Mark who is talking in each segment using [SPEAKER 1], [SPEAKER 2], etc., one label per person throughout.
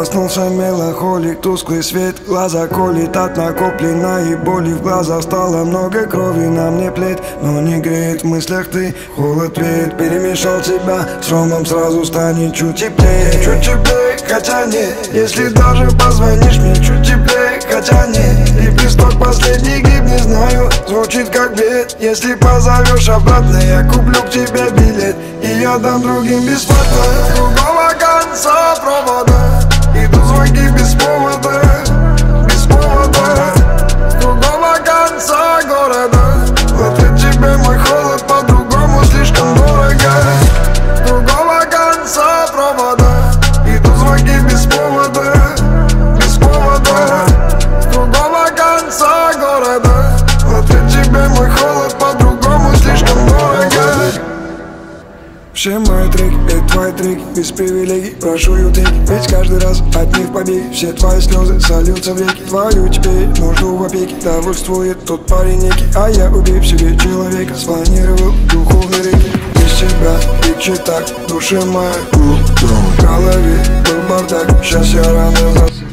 [SPEAKER 1] Проснулся меланхолик, тусклый свет, глаза колет от накопленной боли. В глазах стало много крови, на мне плеть, но не греет в мыслях ты. Холод веет, перемешал тебя с ромом, сразу станет чуть теплее, хотя нет. Если даже позвонишь мне, чуть теплее, хотя нет. Лепесток последний гиб, не знаю, звучит как бред. Если позовешь обратно, я куплю к тебе билет, и я дам другим бесплатно. С другого конца провода идут звонки без повода, без повода. С другого конца города в ответ тебе мой холод, по-другому слишком дорого. С другого конца провода идут звонки без повода, без повода. С другого конца города в ответ тебе мой холод, по-другому слишком дорого. Все мои треки, это твой трек, без привилегий, прошу ютейк. Ведь каждый раз от них побег, все твои слезы сольются в реки. Твою теперь нужду в опеке, довольствует тот парень некий. А я, убив себе человека, спланировал духовный реки. Без тебя, и так, душе моей, в голове был бардак. Сейчас я рано засыпаю,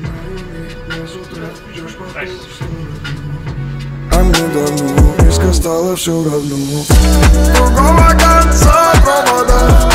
[SPEAKER 1] а мне давно резко стало все равно. С другого конца провода